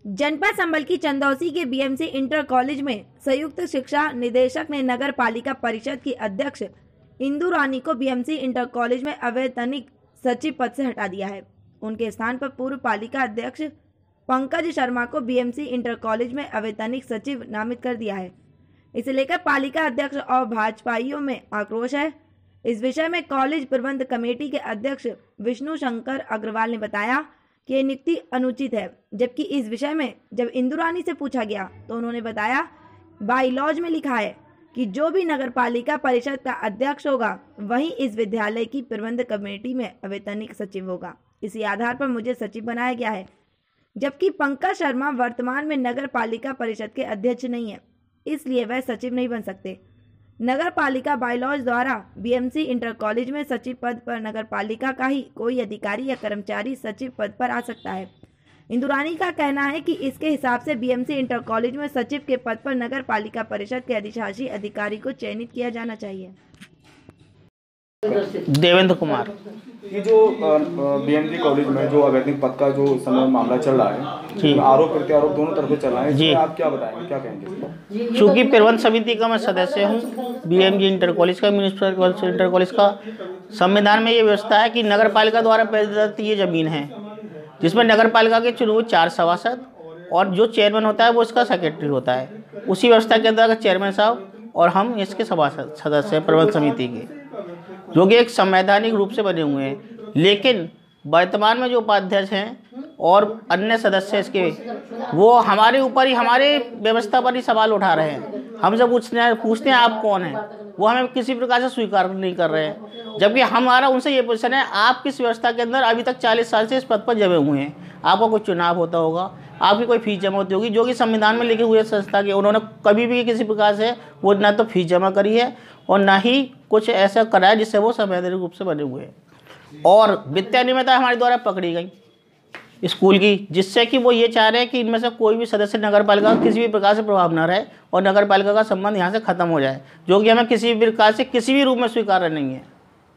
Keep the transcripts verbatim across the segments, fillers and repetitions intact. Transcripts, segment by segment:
जनपद संबल की चंदौसी के बीएमसी इंटर कॉलेज में संयुक्त शिक्षा निदेशक ने नगर पालिका परिषद की अध्यक्ष इंदु रानी को बीएमसी इंटर कॉलेज में अवैतनिक सचिव पद से हटा दिया है। उनके स्थान पर पूर्व पालिका अध्यक्ष पंकज शर्मा को बीएमसी इंटर कॉलेज में अवैतनिक सचिव नामित कर दिया है। इसे लेकर पालिका अध्यक्ष और भाजपाइयों में आक्रोश है। इस विषय में कॉलेज प्रबंध कमेटी के अध्यक्ष विष्णु शंकर अग्रवाल ने बताया कि ये नियुक्ति अनुचित है, जबकि इस विषय में जब इंदु रानी से पूछा गया तो उन्होंने बताया बाई लॉज में लिखा है कि जो भी नगर पालिका परिषद का अध्यक्ष होगा वही इस विद्यालय की प्रबंध कमेटी में अवैतनिक सचिव होगा। इसी आधार पर मुझे सचिव बनाया गया है, जबकि पंकज शर्मा वर्तमान में नगर पालिका परिषद के अध्यक्ष नहीं है, इसलिए वह सचिव नहीं बन सकते। नगर पालिका बायलॉज द्वारा बीएमसी इंटर कॉलेज में सचिव पद पर नगर पालिका का ही कोई अधिकारी या कर्मचारी सचिव पद पर आ सकता है। इंदु रानी का कहना है कि इसके हिसाब से बीएमसी इंटर कॉलेज में सचिव के पद पर नगर पालिका परिषद के अधिशासी अधिकारी को चयनित किया जाना चाहिए। देवेंद्र कुमार, ये जो बीएमसी कॉलेज में जो अवैतनिक पद का जो समय मामला चल रहा है जी, आरोप प्रत्यारोप दोनों तरफ चल रहा है जी, आप क्या बताएंगे, क्या कहेंगे? चूँकि प्रबंध समिति का मैं सदस्य हूँ बीएमजी इंटर कॉलेज का, म्यूनिसिपल इंटर कॉलेज का, संविधान में ये व्यवस्था है कि नगर पालिका द्वारा प्रदत्त ये जमीन है जिसमें नगर पालिका के चुने हुए चार सभासद और जो चेयरमैन होता है वो इसका सेक्रेटरी होता है। उसी व्यवस्था के अंतर्गत चेयरमैन साहब और हम इसके सभासद सदस्य हैं प्रबंध समिति के, जो कि एक संवैधानिक रूप से बने हुए हैं। लेकिन वर्तमान में जो उपाध्यक्ष हैं और अन्य सदस्य इसके, वो हमारे ऊपर ही, हमारे व्यवस्था पर ही सवाल उठा रहे हैं। हमसे पूछते हैं पूछते हैं आप कौन हैं, वो हमें किसी प्रकार से स्वीकार नहीं कर रहे हैं, जबकि हमारा उनसे ये क्वेश्चन है आप किस व्यवस्था के अंदर अभी तक चालीस साल से इस पद पर जमे हुए हैं? आपका कोई चुनाव होता होगा, आपकी कोई फीस जमा होती होगी, जो कि संविधान में लिखे हुए संस्था के, उन्होंने कभी भी किसी प्रकार से वो ना तो फीस जमा करी है और ना ही कुछ ऐसा करा है जिससे वो संवैधानिक रूप से बने हुए हैं। और वित्तीय अनियमितता हमारे द्वारा पकड़ी गई स्कूल की, जिससे कि वो ये चाह रहे हैं कि इनमें से कोई भी सदस्य नगर पालिका किसी भी प्रकार से प्रभाव न रहे और नगर पालिका का संबंध यहाँ से खत्म हो जाए, जो कि हमें किसी भी प्रकार से किसी भी रूप में स्वीकार्य नहीं है।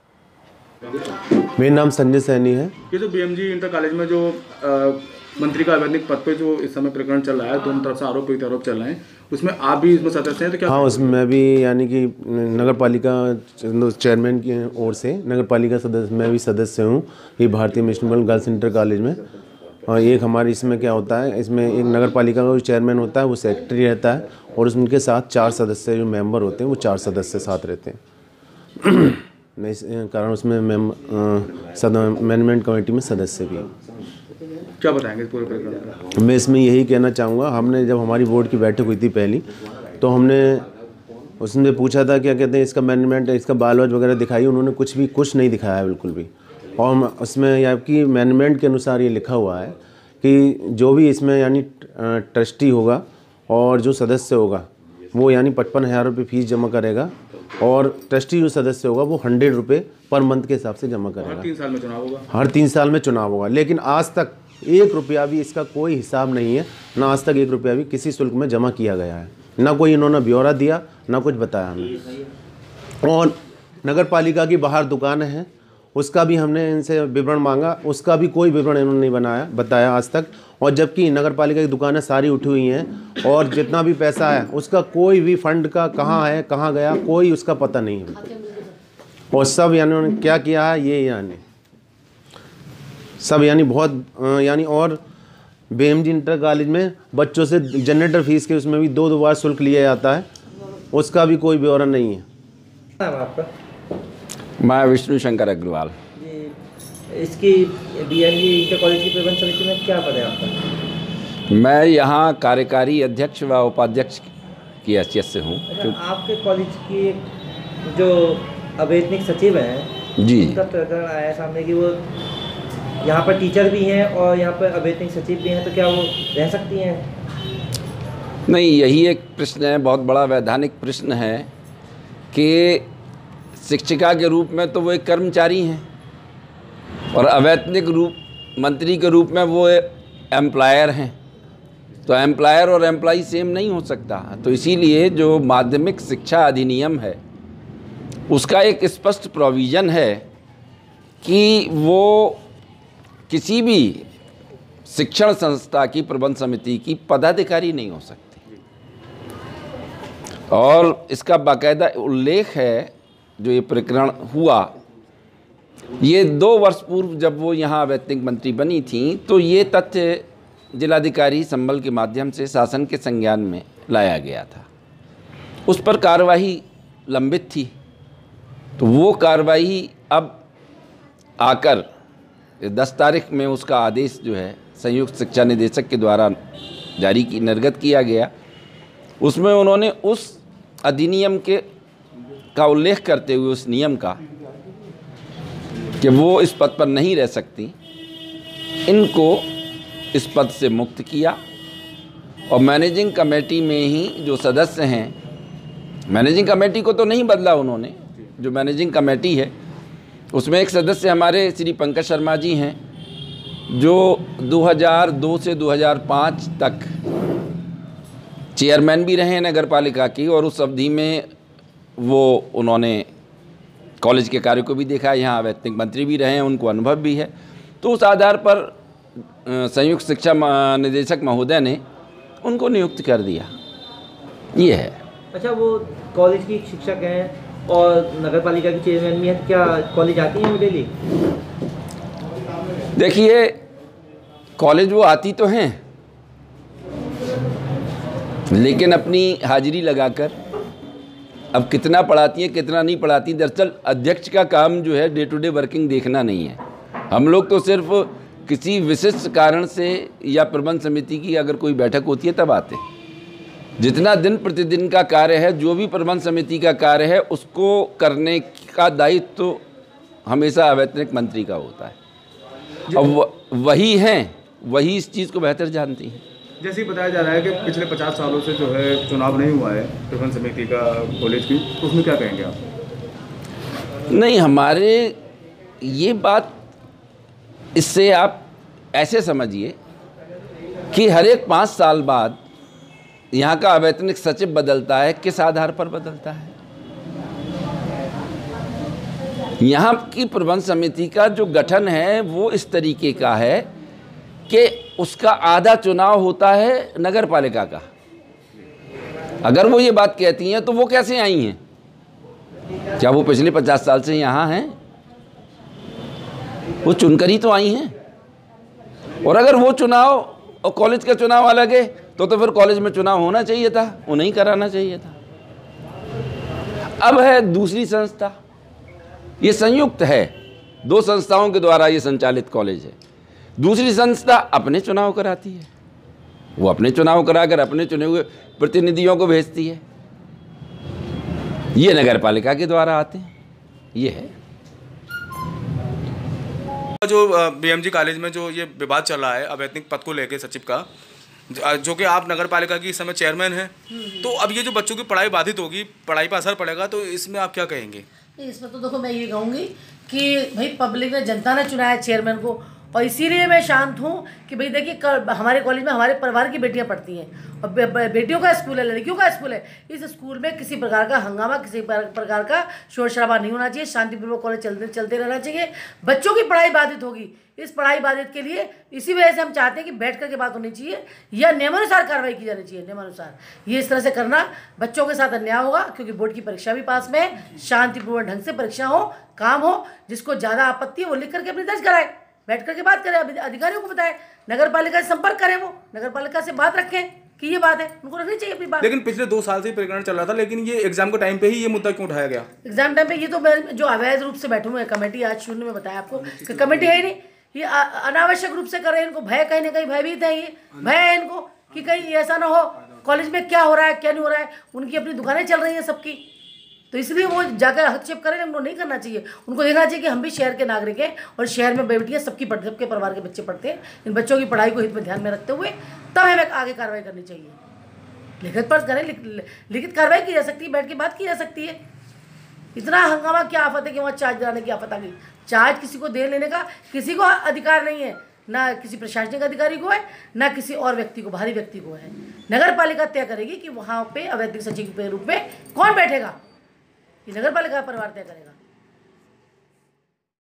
मेरा नाम संजय सैनी है। ये जो बीएमजी इंटर कॉलेज में जो आ, मंत्री का अवैतनिक पद पे जो इस समय प्रकरण चल रहा है, दोनों तरफ से आरोप प्रत्यारोप चल रहे हैं, उसमें आप भी इसमें सदस्य हैं तो क्या? हाँ, उसमें भी यानी कि नगर पालिका चेयरमैन की ओर से नगर पालिका सदस्य मैं भी सदस्य हूँ ये भारतीय मिशनल गर्ल्स इंटर कॉलेज में। और एक हमारे इसमें क्या होता है, इसमें एक नगर पालिका का जो चेयरमैन होता है वो सेक्रेटरी रहता है और उनके साथ चार सदस्य जो मेंबर होते हैं वो चार सदस्य साथ रहते हैं। मैं इस कारण उसमें मैनेजमेंट कमेटी में सदस्य भी हूँ। क्या बताएंगे पूरे प्रकरण का? मैं इसमें यही कहना चाहूँगा, हमने जब हमारी बोर्ड की बैठक हुई थी पहली, तो हमने उसने पूछा था क्या कहते हैं इसका मैनेजमेंट, इसका बायलॉज वगैरह दिखाई, उन्होंने कुछ भी कुछ नहीं दिखाया बिल्कुल भी। और उसमें आपकी मैनेजमेंट के अनुसार ये लिखा हुआ है कि जो भी इसमें यानी ट्रस्टी होगा और जो सदस्य होगा वो यानी पचपन हज़ार रुपये फीस जमा करेगा और ट्रस्टी जो सदस्य होगा वो हंड्रेड रुपये पर मंथ के हिसाब से जमा करेगा। हर तीन साल में चुनाव होगा। हर तीन साल में चुनाव होगा, लेकिन आज तक एक रुपया भी इसका कोई हिसाब नहीं है, ना आज तक एक रुपया भी किसी शुल्क में जमा किया गया है, ना कोई इन्होंने ब्यौरा दिया, ना कुछ बताया हमें। और नगर पालिका की बाहर दुकान है, उसका भी हमने इनसे विवरण मांगा, उसका भी कोई विवरण इन्होंने नहीं बनाया बताया आज तक। और जबकि नगर पालिका की दुकानें सारी उठी हुई हैं और जितना भी पैसा है उसका कोई भी फंड का कहाँ है कहाँ गया कोई उसका पता नहीं है। और सब यानी उन्होंने क्या किया है ये यानी सब यानी बहुत यानी और बीएमजी इंटर कॉलेज में बच्चों से जनरेटर फीस के उसमें भी दो दो बार शुल्क लिया जाता है, उसका भी कोई ब्यौरा नहीं है। आपका? मैं विष्णु शंकर अग्रवाल। इसकी बीएमजी इंटर कॉलेज की प्रबंध समिति में क्या पद है आपका? मैं यहाँ कार्यकारी अध्यक्ष व उपाध्यक्ष की हैसियत से हूँ। आपके कॉलेज की जो अवैतनिक सचिव हैं जी, उनका प्रकरण आया सामने कि वो यहाँ पर टीचर भी हैं और यहाँ पर अवैतनिक सचिव भी हैं, तो क्या वो रह सकती हैं? नहीं, यही एक प्रश्न है, बहुत बड़ा वैधानिक प्रश्न है कि शिक्षिका के रूप में तो वो एक कर्मचारी हैं और अवैतनिक रूप मंत्री के रूप में वो एम्प्लॉयर हैं, तो एम्प्लॉयर और एम्प्लॉई सेम नहीं हो सकता। तो इसीलिए जो माध्यमिक शिक्षा अधिनियम है उसका एक स्पष्ट प्रोविज़न है कि वो किसी भी शिक्षण संस्था की प्रबंध समिति की पदाधिकारी नहीं हो सकती। और इसका बाकायदा उल्लेख है, जो ये प्रकरण हुआ, ये दो वर्ष पूर्व जब वो यहाँ अवैतनिक मंत्री बनी थी, तो ये तथ्य जिलाधिकारी संबल के माध्यम से शासन के संज्ञान में लाया गया था। उस पर कार्रवाई लंबित थी, तो वो कार्रवाई अब आकर दस तारीख में उसका आदेश जो है संयुक्त शिक्षा निदेशक के द्वारा जारी की निर्गत किया गया। उसमें उन्होंने उस अधिनियम के का उल्लेख करते हुए, उस नियम का, कि वो इस पद पर नहीं रह सकती, इनको इस पद से मुक्त किया। और मैनेजिंग कमेटी में ही जो सदस्य हैं, मैनेजिंग कमेटी को तो नहीं बदला उन्होंने, जो मैनेजिंग कमेटी है उसमें एक सदस्य हमारे श्री पंकज शर्मा जी हैं, जो दो हज़ार दो से दो हज़ार पाँच तक चेयरमैन भी रहे नगर पालिका की, और उस अवधि में वो उन्होंने कॉलेज के कार्य को भी देखा, यहाँ अवैतनिक मंत्री भी रहे हैं, उनको अनुभव भी है। तो उस आधार पर संयुक्त शिक्षा निदेशक महोदय ने उनको नियुक्त कर दिया। ये है। अच्छा, वो कॉलेज की शिक्षक हैं और नगर पालिका की चेयरमैन भी हैं, क्या कॉलेज आती हैं वो डेली? देखिए, कॉलेज वो आती तो हैं, लेकिन अपनी हाजिरी लगाकर अब कितना पढ़ाती है कितना नहीं पढ़ाती, दरअसल अध्यक्ष का काम जो है डे टू डे वर्किंग देखना नहीं है। हम लोग तो सिर्फ किसी विशिष्ट कारण से या प्रबंध समिति की अगर कोई बैठक होती है तब आते हैं। जितना दिन प्रतिदिन का कार्य है, जो भी प्रबंध समिति का कार्य है, उसको करने का दायित्व तो हमेशा अवैतनिक मंत्री का होता है। अब वही हैं, वही इस चीज़ को बेहतर जानती हैं। जैसे ही बताया जा रहा है कि पिछले पचास सालों से जो है चुनाव नहीं हुआ है प्रबंध समिति का कॉलेज की, तो उसमें क्या कहेंगे आप? नहीं, हमारे ये बात, इससे आप ऐसे समझिए कि हर एक पाँच साल बाद यहाँ का अवैतनिक सचिव बदलता है। किस आधार पर बदलता है? यहाँ की प्रबंध समिति का जो गठन है वो इस तरीके का है कि उसका आधा चुनाव होता है नगर पालिका का। अगर वो ये बात कहती हैं तो वो कैसे आई हैं? क्या वो पिछले पचास साल से यहाँ हैं? वो चुनकर ही तो आई हैं। और अगर वो चुनाव और कॉलेज का चुनाव अलग है तो तो फिर कॉलेज में चुनाव होना चाहिए था, वो नहीं कराना चाहिए था। अब है दूसरी संस्था, ये संयुक्त है, दो संस्थाओं के द्वारा ये संचालित कॉलेज है। दूसरी संस्था अपने चुनाव कराती है, वो अपने चुनाव कराकर अपने चुने हुए प्रतिनिधियों को भेजती है। ये नगर पालिका के द्वारा आते हैं। ये है जो बीएमजी कॉलेज में जो ये विवाद चल रहा है अवैतनिक पद को लेकर सचिव का, जो कि आप नगर पालिका की इस समय चेयरमैन हैं, तो अब ये जो बच्चों की पढ़ाई बाधित होगी, पढ़ाई पर असर पड़ेगा, तो इसमें आप क्या कहेंगे? इसमें तो देखो, मैं ये कहूँगी कि भाई पब्लिक ने, जनता ने चुना है चेयरमैन को, और इसीलिए मैं शांत हूँ कि भाई देखिए, हमारे कॉलेज में हमारे परिवार की बेटियाँ पढ़ती हैं, और बे, बे, बेटियों का स्कूल है, लड़कियों का स्कूल है। इस स्कूल में किसी प्रकार का हंगामा, किसी प्रकार का शोर शराबा नहीं होना चाहिए, शांतिपूर्वक कॉलेज चलते चलते रहना चाहिए। बच्चों की पढ़ाई बाधित होगी, इस पढ़ाई बाधित के लिए इसी वजह से हम चाहते हैं कि बैठ कर के बात होनी चाहिए या नियमानुसार कार्रवाई की जानी चाहिए। नियमानुसार ये इस तरह से करना बच्चों के साथ अन्याय होगा, क्योंकि बोर्ड की परीक्षा भी पास में है, शांतिपूर्ण ढंग से परीक्षा हो, काम हो। जिसको ज़्यादा आपत्ति है वो लिख करके अपनी दर्ज कराए, बैठ करके बात करें, अधिकारियों को बताएं, नगर पालिका से संपर्क करें, वो नगर पालिका से बात रखें कि ये बात है, उनको रखनी चाहिए अपनी बात। लेकिन पिछले दो साल से प्रकरण चल रहा था, लेकिन ये एग्जाम के टाइम पे ही ये मुद्दा क्यों उठाया गया? एग्जाम टाइम पे ये तो मैं जो अवैध रूप से बैठे हुए हैं कमेटी, आज शून्य में बताया आपको कि कमेटी है ही नहीं, ये अनावश्यक रूप से कर रहे हैं। इनको भय, कहीं ना कहीं भयभीत है, ये भय है इनको कि कहीं ऐसा ना हो कॉलेज में क्या हो रहा है क्या नहीं हो रहा है। उनकी अपनी दुकानें चल रही हैं सबकी, तो इसलिए वो जाकर हस्तक्षेप करें, उनको नहीं करना चाहिए। उनको देखना चाहिए कि हम भी शहर के नागरिक हैं और शहर में बेटियाँ सबकी पढ़ते, सबके परिवार के बच्चे पढ़ते हैं। इन बच्चों की पढ़ाई को हित में ध्यान में रखते हुए तब हमें आगे कार्रवाई करनी चाहिए। लिखित पर करें, लिखित कार्रवाई की जा सकती है, बैठ के बात की जा सकती है। इतना हंगामा क्या आफत है कि वहाँ चार्ज दिलाने की आफत आ गई। चार्ज किसी को दे लेने का किसी को अधिकार नहीं है, ना किसी प्रशासनिक अधिकारी को है, ना किसी और व्यक्ति को, बाहरी व्यक्ति को है। नगर पालिका तय करेगी कि वहाँ पे अवैतनिक सचिव के रूप में कौन बैठेगा, ये नगर पालिका परिवार तय करेगा।